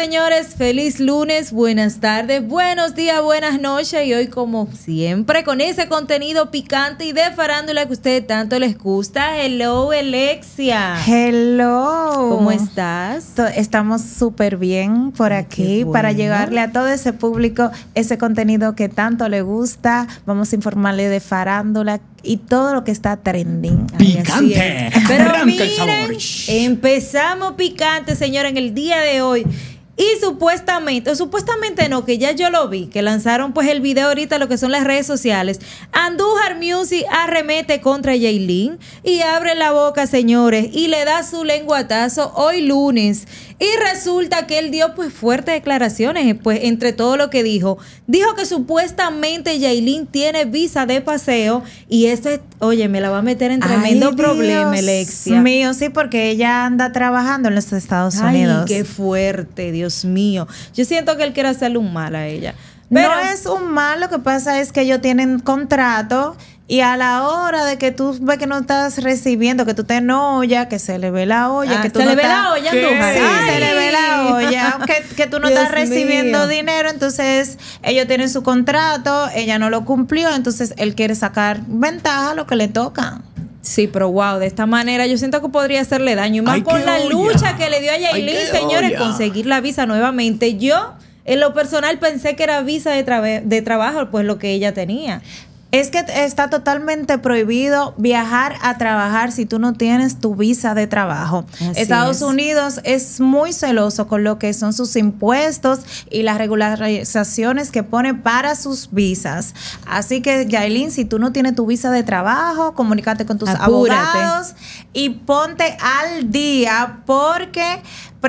señores, feliz lunes, buenas tardes, buenos días, buenas noches y hoy como siempre con ese contenido picante y de farándula que a ustedes tanto les gusta. Hello, Alexia. Hello. ¿Cómo estás? Estamos súper bien por aquí para llevarle a todo ese público ese contenido que tanto le gusta. Vamos a informarle de farándula y todo lo que está trending. Picante. Pero miren, empezamos picante, señora, en el día de hoy. Y supuestamente no, que ya yo lo vi, que lanzaron pues el video ahorita, lo que son las redes sociales. Andújar Music arremete contra Yailin y abre la boca, señores, y le da su lenguatazo hoy lunes. Y resulta que él dio pues fuertes declaraciones, pues entre todo lo que dijo. Dijo que supuestamente Yailin tiene visa de paseo y esto es, oye, me la va a meter en tremendo problema, Alexia. Dios mío, sí, porque ella anda trabajando en los Estados Unidos. Ay, qué fuerte, Dios mío. Yo siento que él quiere hacerle un mal a ella. Pero no es un mal, lo que pasa es que ellos tienen contrato y a la hora de que tú ves que no estás recibiendo, que tú te enojas, que se le ve la olla, que tú se no le ve estás, la olla, sí, Andújar. se le ve la olla, que tú no Dios estás recibiendo mío. dinero, entonces ellos tienen su contrato, ella no lo cumplió, entonces él quiere sacar ventaja a lo que le toca. Sí, pero wow, de esta manera yo siento que podría hacerle daño. Y más Ay, con qué la olla. lucha que le dio a Yailin, Ay, qué señores, olla. conseguir la visa nuevamente. Yo, en lo personal, pensé que era visa de trabajo, pues lo que ella tenía. Es que está totalmente prohibido viajar a trabajar si tú no tienes tu visa de trabajo. Así Estados es. Unidos es muy celoso con lo que son sus impuestos y las regularizaciones que pone para sus visas. Así que, Yailin, si tú no tienes tu visa de trabajo, comunícate con tus Apúrate. abogados y ponte al día porque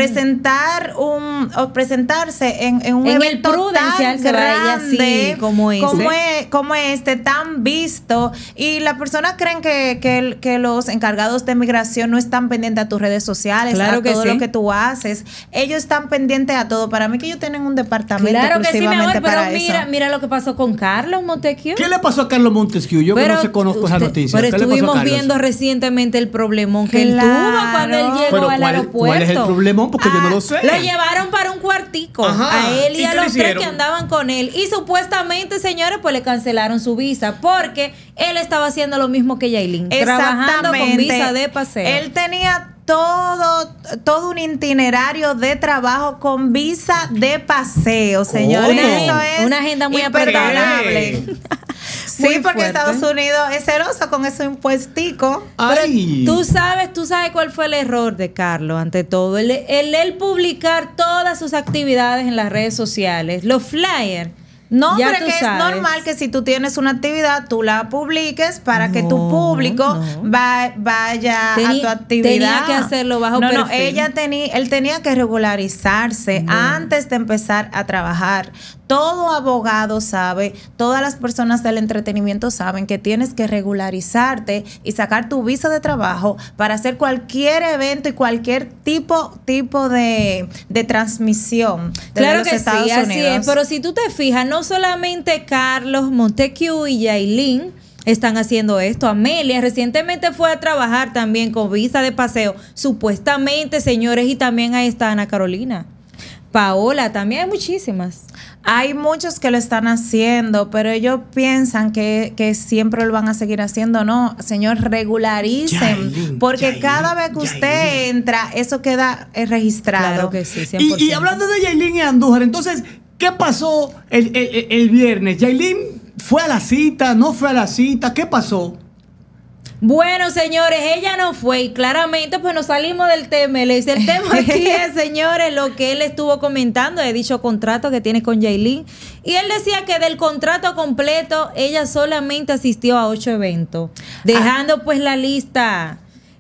presentarse en un En el evento Prudencial tan se vaya grande así, como como este tan visto y las personas creen que los encargados de migración no están pendientes a tus redes sociales, Claro a que todo sí. lo que tú haces. Ellos están pendientes a todo. Para mí que ellos tienen un departamento Claro que sí, mi exclusivamente amor, pero para eso. mira lo que pasó con Carlos Montesquieu. ¿Qué le pasó a Carlos Montesquieu? Yo que no se conozco esa noticia. Pero ¿Qué le pasó a estuvimos Carlos? viendo recientemente el problemón que él Claro. tuvo cuando él llegó Pero al aeropuerto. ¿cuál es el problemón? Porque yo no lo sé. Lo llevaron para un cuartico. Ajá. A él y ¿Y a qué los le tres hicieron? que andaban con él. Y supuestamente, señores, pues le cancelaron su visa. Porque él estaba haciendo lo mismo que Yailin. Trabajando con visa de paseo. Él tenía todo un itinerario de trabajo con visa de paseo, señores. ¿Cómo? Eso es Una agenda muy apretada. imperdonable. Sí, Muy porque fuerte. Estados Unidos es celoso con ese impuestico. Ay. Tú sabes cuál fue el error de Carlos ante todo. El publicar todas sus actividades en las redes sociales, los flyers. No, Ya pero tú que sabes. es normal que si tú tienes una actividad, tú la publiques para que tu No, público no. vaya a tu actividad. Tenía que hacerlo bajo No, perfil. él tenía que regularizarse antes de empezar a trabajar. Todo abogado sabe, todas las personas del entretenimiento saben que tienes que regularizarte y sacar tu visa de trabajo para hacer cualquier evento y cualquier tipo de transmisión desde Claro los que Estados sí, así Unidos. es. Pero si tú te fijas, no solamente Carlos Montesquieu y Yailin están haciendo esto. Amelia recientemente fue a trabajar también con visa de paseo, supuestamente, señores, y también ahí está Ana Carolina. Paola, también hay muchísimas. Hay muchos que lo están haciendo, pero ellos piensan que siempre lo van a seguir haciendo. No, señor, regularicen, Yailin, porque Yailin, cada vez que usted Yailin. entra, eso queda registrado. Claro que sí, 100%. Y hablando de Yailin y Andújar, entonces, ¿qué pasó el viernes? ¿Yailin fue a la cita? ¿No fue a la cita? ¿Qué pasó? Bueno, señores, ella no fue y claramente pues nos salimos del tema. El tema aquí es, señores, lo que él estuvo comentando de dicho contrato que tiene con Yailin. Y él decía que del contrato completo ella solamente asistió a 8 eventos, dejando pues la lista,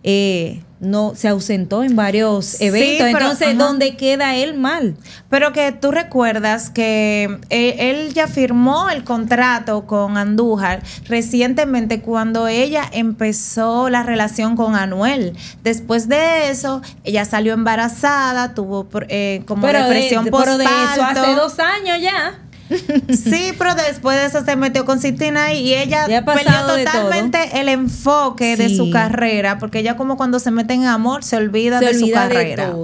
no se ausentó en varios eventos. pero, Entonces, ajá. ¿dónde queda él mal? Pero que tú recuerdas que él ya firmó el contrato con Andújar recientemente cuando ella empezó la relación con Anuel. Después de eso, ella salió embarazada, tuvo como depresión pero de eso postparto. hace 2 años ya. Sí, pero después de eso se metió con Cristina y ella Ya ha perdió pasado de totalmente el enfoque de Sí. su carrera, porque ella como cuando se mete en amor se olvida Se de su olvida carrera. de todo.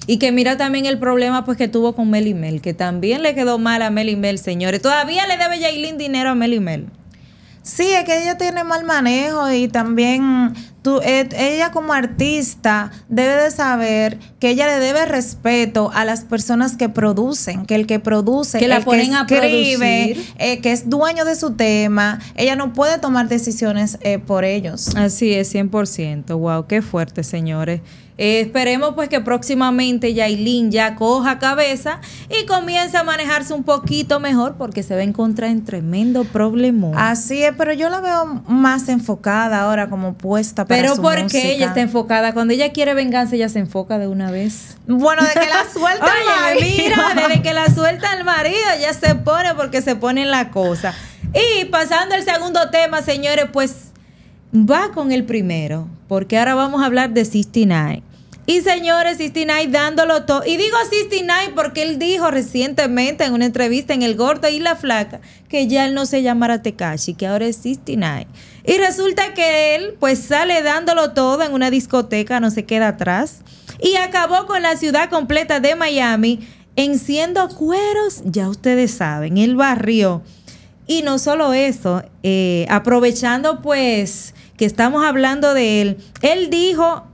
Y que mira también el problema pues que tuvo con Mel y Mel, que también le quedó mal a Mel y Mel, señores. Todavía le debe Yailin dinero a Mel y Mel. Sí, es que ella tiene mal manejo y también ella como artista debe de saber que ella le debe respeto a las personas que producen, que el que produce, que la el ponen que escribe, a producir, que es dueño de su tema, ella no puede tomar decisiones por ellos. Así es, 100%. Wow, qué fuerte, señores. Esperemos pues que próximamente Yailin ya coja cabeza y comience a manejarse un poquito mejor porque se va a encontrar en tremendo problema. Así es, pero yo la veo más enfocada ahora como puesta para pero su ¿por música. qué ella está enfocada? Cuando ella quiere venganza, ella se enfoca de una vez. Bueno, de que la suelta el Oye, marido. mira, desde que la suelta el marido ya se pone porque se pone en la cosa. Y pasando al segundo tema, señores, pues va con el primero, porque ahora vamos a hablar de 69. Y señores, 69 dándolo todo. Y digo 69 porque él dijo recientemente en una entrevista en El Gordo y la Flaca que ya él no se llamará Tekashi, que ahora es 69. Y resulta que él pues sale dándolo todo en una discoteca, no se queda atrás. Y acabó con la ciudad completa de Miami enciendo cueros, ya ustedes saben, él barrió. Y no solo eso, aprovechando pues que estamos hablando de él, él dijo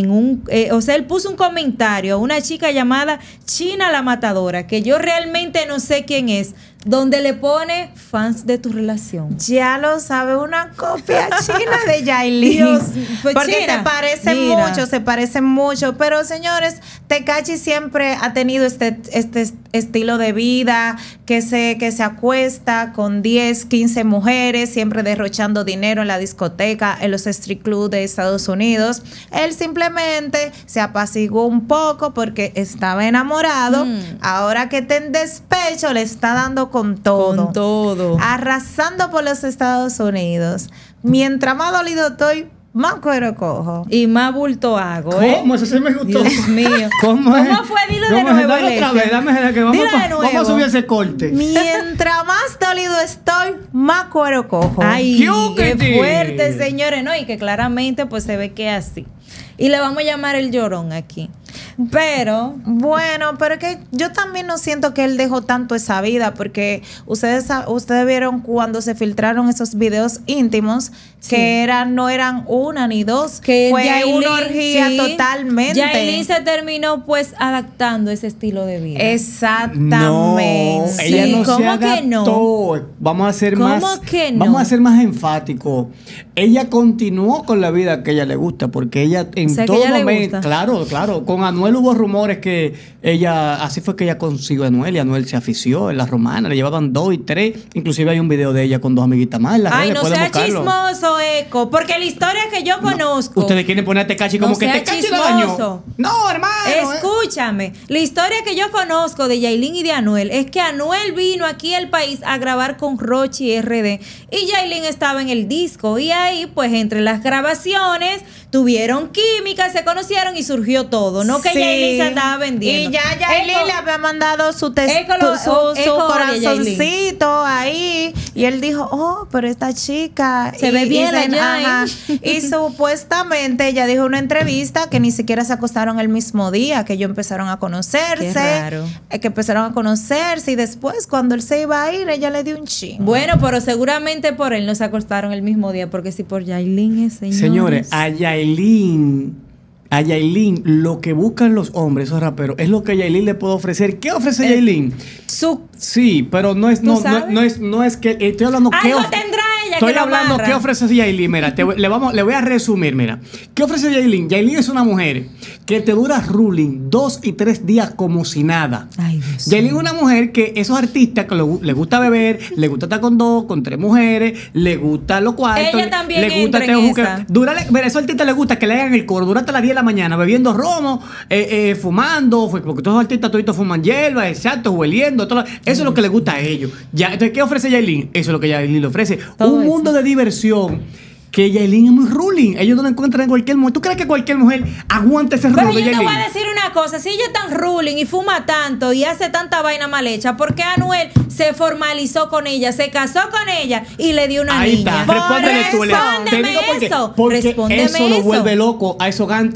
él puso un comentario a una chica llamada China la Matadora, que yo realmente no sé quién es, donde le pone fans de tu relación. Ya lo sabe, una copia china de Yailin. Dios, pues porque China, se parecen mucho. Pero señores, Tekashi siempre ha tenido este estilo de vida, que se acuesta con 10, 15 mujeres, siempre derrochando dinero en la discoteca, en los street clubs de Estados Unidos. Él simplemente se apaciguó un poco porque estaba enamorado. Ahora que está en despecho, le está dando con todo. Con todo. Arrasando por los Estados Unidos. Mientras más dolido estoy, más cuero cojo. Y más bulto hago, ¿Cómo? Eso sí me gustó. Dios mío. ¿Cómo fue? Dilo de nuevo. Dame otra vez, dame que Dilo de nuevo. vamos a subir ese corte. Mientras más dolido estoy, más cuero cojo. Ay, qué ¡Qué fuerte, señores. No, y que claramente pues se ve que es así. Y le vamos a llamar el llorón aquí. Pero bueno, pero es que yo también no siento que él dejó tanto esa vida, porque ustedes vieron cuando se filtraron esos videos íntimos, sí, que no eran una ni dos, que fue Yailin, una orgía sí, totalmente. Yailin se terminó pues adaptando a ese estilo de vida. Exactamente. No, ella no ¿Cómo se adaptó. que no? Vamos a ser ¿Cómo más, que no? vamos a ser más enfáticos. Ella continuó con la vida que a ella le gusta, porque ella en O sea, que todo ella le momento, gusta. claro, con Anuel hubo rumores que ella, así fue que ella consiguió a Anuel, y Anuel se afició en la romana, le llevaban 2 y 3, inclusive hay un video de ella con 2 amiguitas más en las Ay, redes, no pueden sea buscarlo. chismoso, Eco, porque la historia que yo conozco. Ustedes quieren poner a Tekashi como No que sea Tekashi la dañó. chismoso. No, hermano. Escúchame, la historia que yo conozco de Yailin y de Anuel es que Anuel vino aquí al país a grabar con Rochi RD y Yailin estaba en el disco, y ahí pues entre las grabaciones tuvieron química, se conocieron y surgió todo, no que Sí. Yailin se andaba vendiendo. Y ya Yailin Eco, le había mandado su Eco su odia corazoncito ahí, y él dijo, oh, pero esta chica Se ve bien allá, ajá. Y supuestamente ella dijo en una entrevista que ni siquiera se acostaron el mismo día, que ellos empezaron a conocerse. Qué raro. Que empezaron a conocerse, y después cuando él se iba a ir, ella le dio un chingo. Bueno, pero seguramente por él no se acostaron el mismo día, porque si por Yailin es, Señores, a Yailin, lo que buscan los hombres, esos raperos, es lo que Yailin le puede ofrecer. ¿Qué ofrece Yailin? Sí, pero no es que estoy hablando algo tendrá ella Estoy que lo hablando amarra. qué ofrece Yailin. Mira, le voy a resumir, mira. ¿Qué ofrece Yailin? Yailin es una mujer que te dura ruling 2 y 3 días como si nada. Ay, Dios Yailin es una mujer que esos artistas que le gusta beber, le gusta estar con 2, con 3 mujeres, le gusta los cuartos. Ella también le gusta entra en esa. Mira, a esos artistas les gusta que le hagan el coro durante las 10 de la mañana, bebiendo romo, fumando, porque todos los artistas toditos fuman hierba, exacto, hueliendo, todo. Eso es lo que les gusta a ellos. Entonces, ¿qué ofrece Yailin? Eso es lo que Yailin le ofrece. Todo Un eso. mundo de diversión que Yailin es muy ruling. Ellos no lo encuentran en cualquier mujer. ¿Tú crees que cualquier mujer aguanta ese Pero rulo de yo te Yailin? voy a decir una cosa, si ella es tan ruling y fuma tanto y hace tanta vaina mal hecha, ¿por qué Anuel se formalizó con ella, se casó con ella y le dio una Ahí niña? está, respóndele tú. Te Respóndeme digo por qué. eso. Porque Respóndeme eso lo vuelve loco a esos gantes.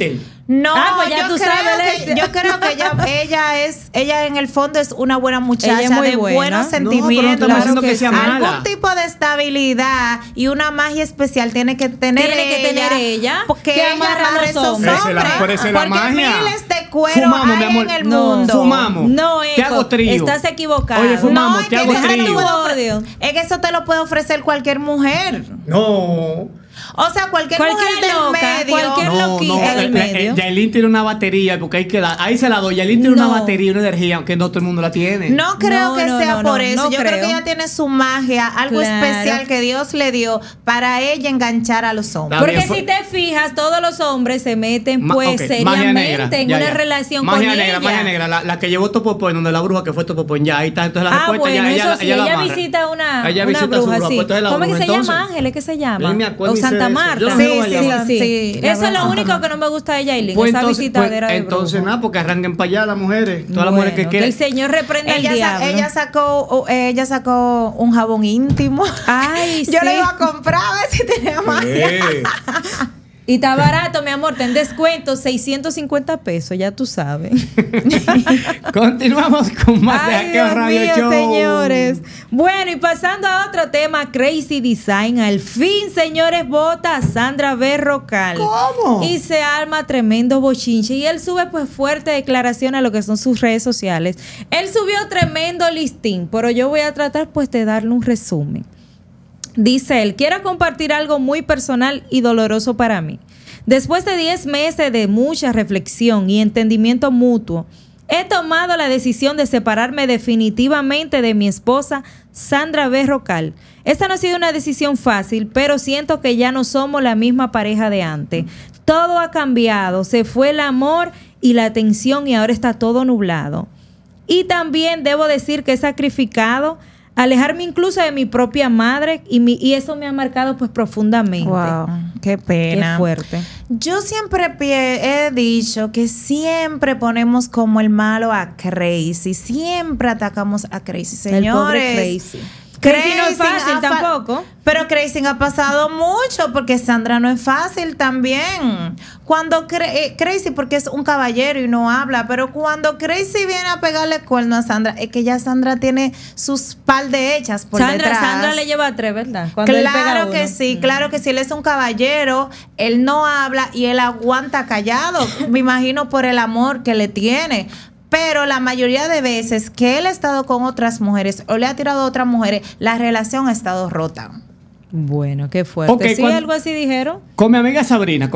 No, pues ya tú sabes, yo creo que ella en el fondo es una buena muchacha, Ella es muy de buena. buenos No, pero no sentimientos. estamos diciendo que sea mala. Algún tipo de estabilidad y una magia especial tiene que tener ella, porque que ella amarra a amarra los esos hombres. hombres. Pero esa es la Porque magia. miles de cueros Fumamos, mi hay amor. en el No. mundo. Fumamos. No, Te hago Eco, trío. estás equivocado. Oye, fumamos, es te que hago deja trío. tu odio. Es que eso te lo puede ofrecer cualquier mujer. No. O sea, cualquier mujer del loca, medio. cualquier loquita del medio. Yailin tiene una batería, porque ahí se la doy. Yailin tiene una No. batería, una energía, aunque no todo el mundo la tiene. No creo No, que no, sea no, por no, eso. no Yo creo creo. que ella tiene su magia, algo Claro. especial que Dios le dio para ella enganchar a los hombres. Está Porque bien, si te fijas, todos los hombres se meten pues Ok, magia negra. seriamente en Ya, una ya. relación magia con negra, ella. Magia negra, la que llevó Topopoin, donde la bruja que fue Topopoin, ya ahí está. Entonces la respuesta Bueno, ya eso sí, la ella amarra. visita una Ella bruja, visita a su bruja, sí. pues entonces la ¿Cómo es que bruja. se llama, Entonces, Ángeles? ¿Qué se llama? yo ni me acuerdo O ni sé Santa de eso. Marta. Yo no sé cómo se llama. Sí, la Eso es lo verdad. único que no me gusta de Yailin, Pues esa entonces, visitadera de entonces bruja. nada, porque arranquen para allá las mujeres. Todas las Bueno, mujeres que quieran. el Señor reprenda al diablo. Ella sacó un jabón íntimo. Ay, Yo sí. le iba a comprar a ver si tenía magia. Y está barato, mi amor, ten descuento, 650 pesos, ya tú sabes. Continuamos con más de Ay, Hackeo Dios Radio mío, Show. señores. Bueno, y pasando a otro tema, Crazy Design. Al fin, señores, vota a Sandra Berrocal. ¿Cómo? Y se arma tremendo bochinche. Y él sube pues fuerte declaración a lo que son sus redes sociales. Él subió tremendo listín, pero yo voy a tratar pues de darle un resumen. Dice él, quiero compartir algo muy personal y doloroso para mí. Después de 10 meses de mucha reflexión y entendimiento mutuo, he tomado la decisión de separarme definitivamente de mi esposa, Sandra Berrocal. Esta no ha sido una decisión fácil, pero siento que ya no somos la misma pareja de antes. Todo ha cambiado, se fue el amor y la atención y ahora está todo nublado. Y también debo decir que he sacrificado alejarme incluso de mi propia madre y eso me ha marcado pues profundamente. Wow, qué pena. Qué fuerte. Yo siempre he dicho que siempre ponemos como el malo a Crazy, siempre atacamos a Crazy, señores. El pobre Crazy. Crazy no es fácil tampoco. Pero Crazy ha pasado mucho porque Sandra no es fácil también. Cuando Crazy, porque es un caballero y no habla, pero cuando Crazy viene a pegarle cuerno a Sandra, es que ya Sandra tiene sus par de hechas por detrás. Sandra le lleva 3, ¿verdad? Cuando él pega Claro uno. que sí, claro que sí. Él es un caballero, él no habla y él aguanta callado. Me imagino por el amor que le tiene. Pero la mayoría de veces que él ha estado con otras mujeres o le ha tirado a otras mujeres, la relación ha estado rota. Bueno, qué fuerte. Ok, ¿Sí algo así dijeron? Con mi amiga Sabrina,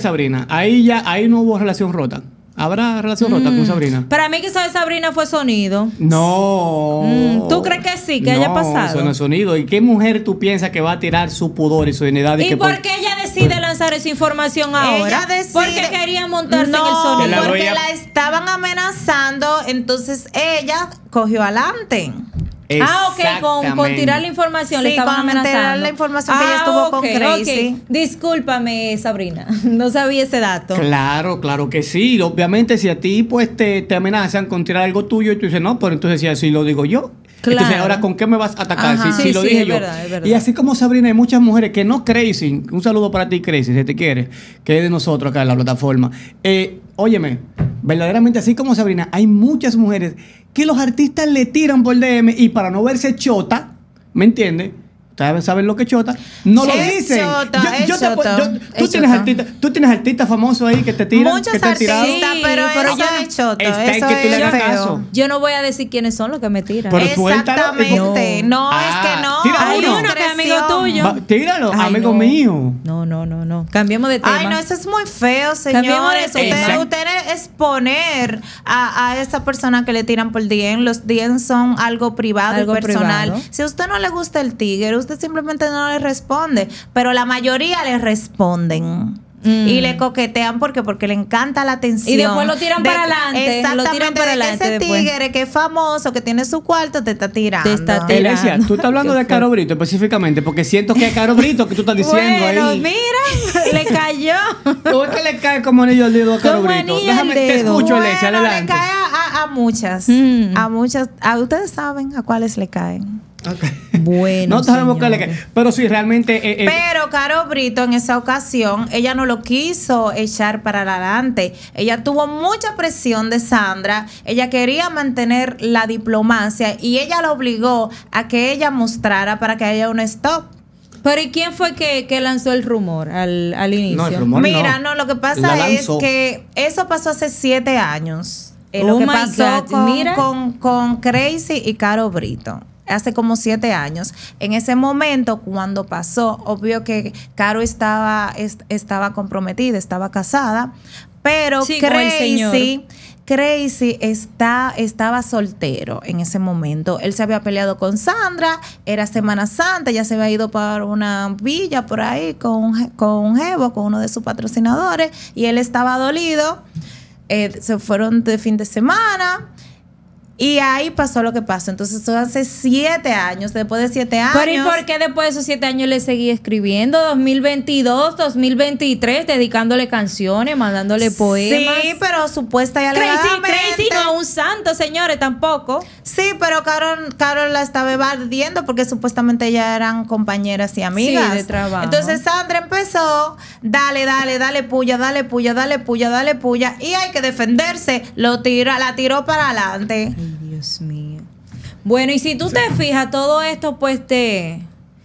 ahí no hubo relación rota. ¿Habrá relación rota con Sabrina? Para mí que eso de Sabrina fue sonido. No. ¿Tú crees que sí, que haya pasado? Eso no es sonido. ¿Y qué mujer tú piensas que va a tirar su pudor y su dignidad? ¿Y por qué ella decide lanzar esa información ahora? Ella decide, porque quería montarse en el no, sonido. porque la estaban amenazando, entonces ella cogió adelante. Ok, con tirar la información le Sí, estaban con amenazando. tirar la información que ella estuvo con Crazy. Ok. Discúlpame, Sabrina, no sabía ese dato. Claro que sí. Obviamente, si a ti pues te amenazan con tirar algo tuyo y tú dices, no, pero entonces si así lo digo yo. Claro. Entonces, ahora, ¿con qué me vas a atacar? Ajá. Si lo Sí, dije es yo. verdad, es verdad. Y así como Sabrina, hay muchas mujeres que no Crazy. Un saludo para ti, Crazy, si te quieres, que es de nosotros acá en la plataforma. Óyeme, verdaderamente, así como Sabrina, hay muchas mujeres que los artistas le tiran por DM y para no verse chota, ¿me entiendes? Ustedes saben lo que es chota. No lo Es dicen. chota, es chota, Tú es tienes chota. tú tienes artistas famosos ahí que te tiran, Muchos que te han tirado. artistas, Sí, pero pero eso ya es choto, está en eso que tú le es hagas feo. caso. Yo no voy a decir quiénes son los que me tiran. Pero suéltalo. Exactamente. No, es que no. Tira Hay uno. uno que es amigo tuyo. Tíralo, Ay, amigo no. mío. No. Cambiemos de tema. Ay, no, eso es muy feo, Cambiemos señores. de tema. Usted exponer a esa persona que le tiran por DM. Los DM son algo privado Algo y personal. privado. Si a usted no le gusta el tigre, usted simplemente no le responde. Pero la mayoría le responden. Y le coquetean porque le encanta la atención. Y después lo tiran para adelante, Exactamente. lo tiran para de que adelante ese después. tigre que es famoso, que tiene su cuarto, te está tirando. Te está tirando. Elesia, tú estás hablando Qué de Caro Brito específicamente, porque siento que es Caro Brito que tú estás diciendo Bueno, ahí. mira, le cayó. ¿Tú ves que le cae como anillo al dedo a Caro Como Brito? anillo al Te dedo. escucho, Elesia, Bueno, adelante. le cae a muchas. Mm. A muchas. A ustedes saben a cuáles le caen. Ok. Bueno, no sabemos qué le señores. queda. Pero sí, realmente... Pero Caro Brito en esa ocasión, ella no lo quiso echar para adelante. Ella tuvo mucha presión de Sandra. Ella quería mantener la diplomacia y ella la obligó a que ella mostrara para que haya un stop. Pero ¿y quién fue que lanzó el rumor al inicio? No, el rumor Mira, no. lo que La pasa es lanzó. que eso pasó hace 7 años. Oh Lo que my pasó God, mira. con Crazy y Caro Brito. Hace como 7 años. En ese momento, cuando pasó, obvio que Caro estaba comprometida, estaba casada, pero Sí, con el señor. Crazy estaba soltero en ese momento. Él se había peleado con Sandra, era Semana Santa, ya se había ido para una villa por ahí con un jevo, con uno de sus patrocinadores, y él estaba dolido. Se fueron de fin de semana. Y ahí pasó lo que pasó. Entonces, eso hace 7 años. Después de 7 años. Pero ¿y por qué después de esos 7 años le seguí escribiendo? 2022, 2023, dedicándole canciones, mandándole poemas. Sí, pero supuesta y alegadamente. Crazy no es un santo, señores, tampoco. Sí, pero Carol la estaba evadiendo porque supuestamente ya eran compañeras y amigas. Sí, de trabajo. Entonces Sandra empezó, dale puya, dale puya, dale puya, dale puya. Y hay que defenderse. La tiró para adelante. Ay, Dios mío. Bueno, y si tú te fijas, todo esto pues de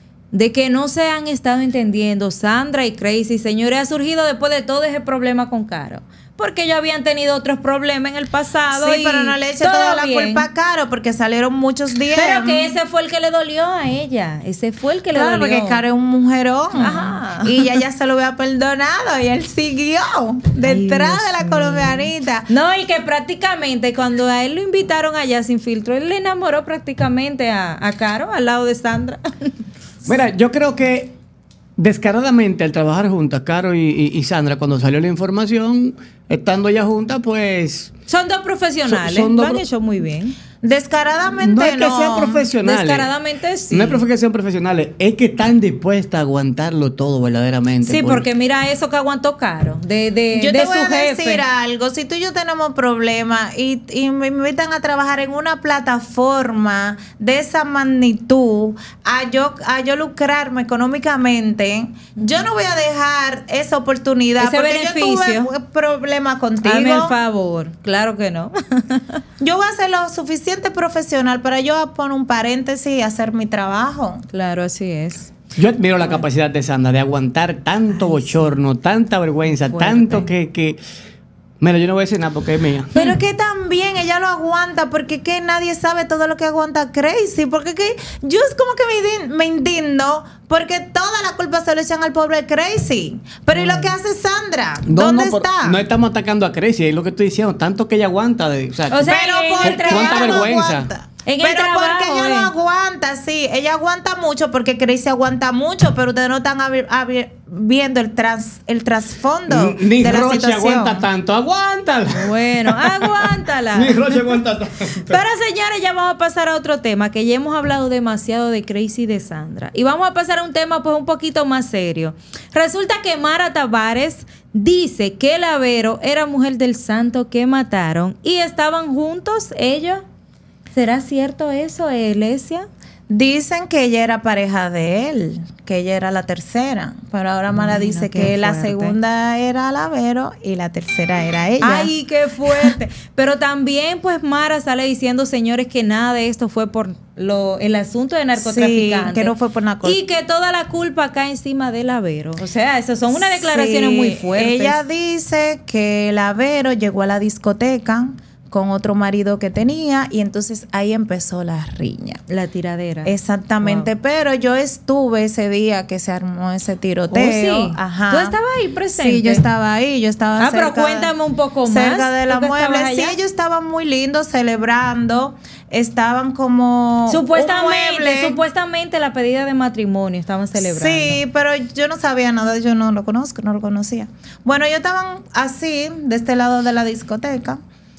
que no se han estado entendiendo Sandra y Crazy, señores, ha surgido después de todo ese problema con Caro. Porque ellos habían tenido otros problemas en el pasado. Sí, y pero no le eche todo toda la bien. culpa a Caro porque salieron muchos días. Pero que ese fue el que le dolió a ella. Ese fue el que le Claro, dolió. porque Caro es un mujerón. Ajá. Y ella ya se lo había perdonado y él siguió detrás Dios de la mío. colombianita. No, y que prácticamente cuando a él lo invitaron allá sin filtro, él le enamoró prácticamente a Caro al lado de Sandra. Mira, yo creo que descaradamente al trabajar juntas, Caro y Sandra, cuando salió la información, estando ya juntas, pues... Son dos profesionales, Son dos lo han pro- hecho muy bien. Descaradamente No es que sean profesionales. Descaradamente sí. No es que sean profesionales, es que están dispuestas a aguantarlo todo verdaderamente. Sí, porque mira eso que aguantó Caro de Yo de te voy su a jefe. decir algo. Si tú y yo tenemos problemas y me invitan a trabajar en una plataforma de esa magnitud, a yo lucrarme económicamente, yo no voy a dejar esa oportunidad Ese porque beneficio. yo tuve problemas contigo. Hazme el favor, claro que no. Yo voy a ser lo suficiente profesional para yo poner un paréntesis y hacer mi trabajo. Claro, así es. Yo admiro la capacidad de Sandra de aguantar tanto bochorno, tanta vergüenza, Fuerte. tanto que... Mira, yo no voy a decir nada porque es mía. Pero que también ella lo aguanta, porque que nadie sabe todo lo que aguanta Crazy, porque que yo es como que me indigno, porque toda la culpa se le echan al pobre Crazy. Pero ¿y lo que hace Sandra? ¿Dónde está? No estamos atacando a Crazy, es lo que estoy diciendo, tanto que ella aguanta. O sea, Pero en porque el trabajo, ella cuánta lo vergüenza. aguanta. En el Pero porque trabajo, ella lo aguanta, sí. Ella aguanta mucho porque Crazy aguanta mucho, pero ustedes no están viendo el trasfondo Ni de la Roche situación. aguanta tanto, aguántala. Bueno, aguántala. Ni Roche aguanta tanto. Pero señores, ya vamos a pasar a otro tema, que ya hemos hablado demasiado de Crazy y de Sandra. Y vamos a pasar a un tema pues un poquito más serio. Resulta que Mara Tavares dice que el Avero era mujer del santo que mataron y estaban juntos ellos. ¿Será cierto eso, Elesia? Dicen que ella era pareja de él, que ella era la tercera, pero ahora Mara Bueno, dice qué que la fuerte. segunda era Lavero y la tercera era ella. ¡Ay, qué fuerte! Pero también, pues, Mara sale diciendo, señores, que nada de esto fue por el asunto de narcotraficantes. Sí, que no fue por narcotraficantes. Y que toda la culpa cae encima del Avero. O sea, esas son unas declaraciones Sí, muy fuertes. Ella dice que Lavero llegó a la discoteca con otro marido que tenía y entonces ahí empezó la riña. La tiradera. Exactamente, Wow. pero yo estuve ese día que se armó ese tiroteo. Oh, sí. Ajá. ¿Tú estabas ahí presente? Sí, yo estaba ahí, yo estaba pero cerca- cuéntame un poco más. cerca de la ¿Tú que mueble. estabas Sí, allá? ellos estaban muy lindos celebrando, estaban como un mueble. Supuestamente la pedida de matrimonio estaban celebrando. Sí, pero yo no sabía nada, yo no lo conozco, no lo conocía. Bueno, ellos estaban así, de este lado de la discoteca,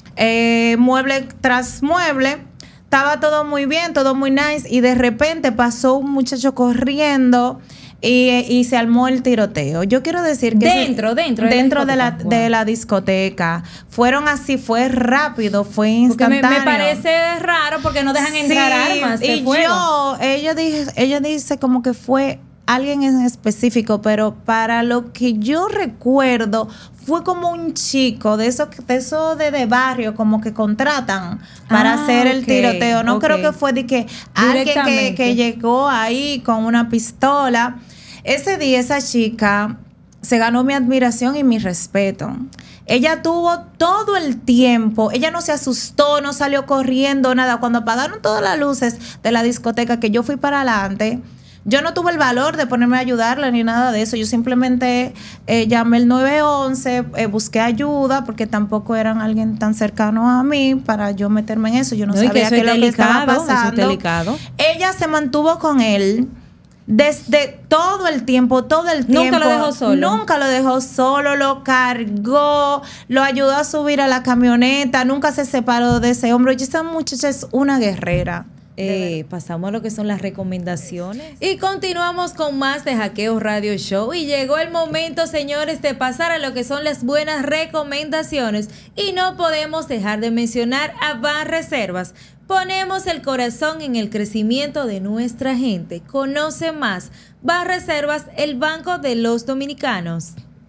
mueble tras mueble, estaba todo muy bien, todo muy nice, y de repente pasó un muchacho corriendo y se armó el tiroteo. Yo quiero decir que dentro de la discoteca. Fueron así, fue rápido, fue instantáneo. Porque me parece raro porque no dejan entrar armas de fuego. Ella dice como que fue alguien en específico, pero para lo que yo recuerdo fue como un chico de eso de barrio, como que contratan para hacer el tiroteo. No creo que fue de que alguien que llegó ahí con una pistola. Ese día esa chica se ganó mi admiración y mi respeto. Ella tuvo todo el tiempo, ella no se asustó, no salió corriendo, nada. Cuando apagaron todas las luces de la discoteca, que yo fui para adelante, yo no tuve el valor de ponerme a ayudarla ni nada de eso. Yo simplemente llamé el 911, busqué ayuda, porque tampoco eran alguien tan cercano a mí para yo meterme en eso. Yo no sabía qué es lo que estaba pasando. Ella se mantuvo con él desde todo el tiempo. Nunca lo dejó solo. Nunca lo dejó solo, lo cargó, lo ayudó a subir a la camioneta, nunca se separó de ese hombre. Y esa muchacha es una guerrera. Pasamos a lo que son las recomendaciones y continuamos con más de Hackeo Radio Show. Y llegó el momento, señores, de pasar a lo que son las buenas recomendaciones, y no podemos dejar de mencionar a Banreservas. Ponemos el corazón en el crecimiento de nuestra gente. Conoce más. Banreservas, el banco de los dominicanos.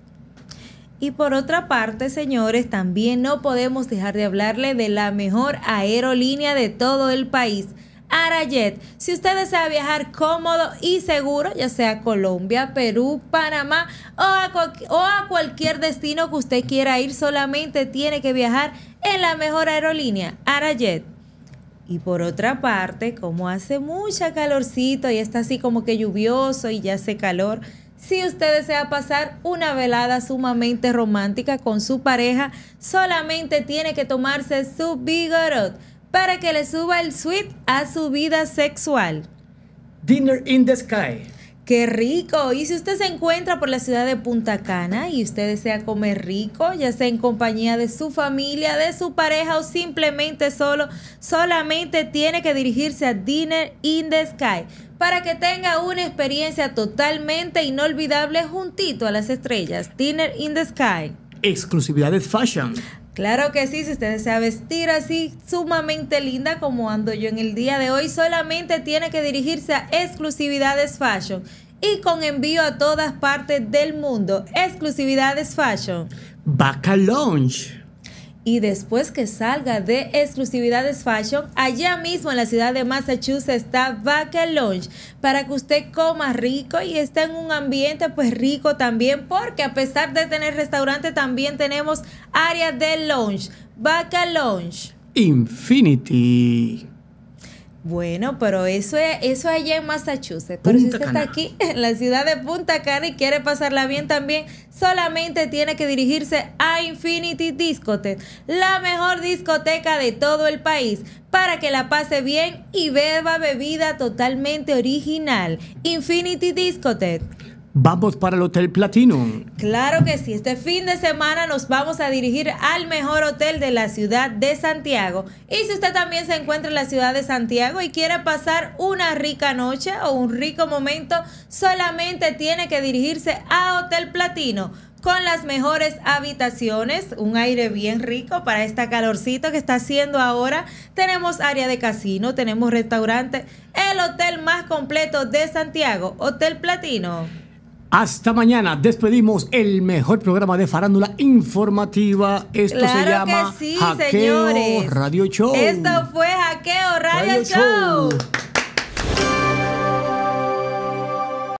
Y por otra parte, señores, también no podemos dejar de hablarle de la mejor aerolínea de todo el país, Arajet. Si usted desea viajar cómodo y seguro, ya sea a Colombia, Perú, Panamá o a cualquier destino que usted quiera ir, solamente tiene que viajar en la mejor aerolínea, Arajet. Y por otra parte, como hace mucha calorcito y está así como que lluvioso y ya hace calor, si usted desea pasar una velada sumamente romántica con su pareja, solamente tiene que tomarse su Vigorot para que le suba el sweet a su vida sexual. Dinner in the Sky. ¡Qué rico! Y si usted se encuentra por la ciudad de Punta Cana y usted desea comer rico, ya sea en compañía de su familia, de su pareja o simplemente solo, solamente tiene que dirigirse a Dinner in the Sky para que tenga una experiencia totalmente inolvidable juntito a las estrellas. Dinner in the Sky. Exclusividades fashion. Claro que sí, si usted desea vestir así sumamente linda como ando yo en el día de hoy, solamente tiene que dirigirse a Exclusividades Fashion y con envío a todas partes del mundo. Exclusividades Fashion. Baca Lounge. Y después que salga de Exclusividades Fashion, allá mismo en la ciudad de Massachusetts está Baca Lounge, para que usted coma rico y esté en un ambiente pues rico también, porque a pesar de tener restaurante también tenemos área de lounge. Baca Lounge. Infinity. Bueno, pero eso es allá en Massachusetts. Pero si usted está aquí en la ciudad de Punta Cana y quiere pasarla bien también, solamente tiene que dirigirse a Infinity Discotheque, la mejor discoteca de todo el país, para que la pase bien y beba bebida totalmente original. Infinity Discotheque. Vamos para el Hotel Platino. Claro que sí, este fin de semana nos vamos a dirigir al mejor hotel de la ciudad de Santiago. Y si usted también se encuentra en la ciudad de Santiago y quiere pasar una rica noche o un rico momento, solamente tiene que dirigirse a Hotel Platino, con las mejores habitaciones, un aire bien rico para esta calorcito que está haciendo ahora. Tenemos área de casino, tenemos restaurante, el hotel más completo de Santiago, Hotel Platino. Hasta mañana. Despedimos el mejor programa de farándula informativa. Esto se llama que sí, Hackeo señores. Radio Show. Esto fue Hackeo Radio Show.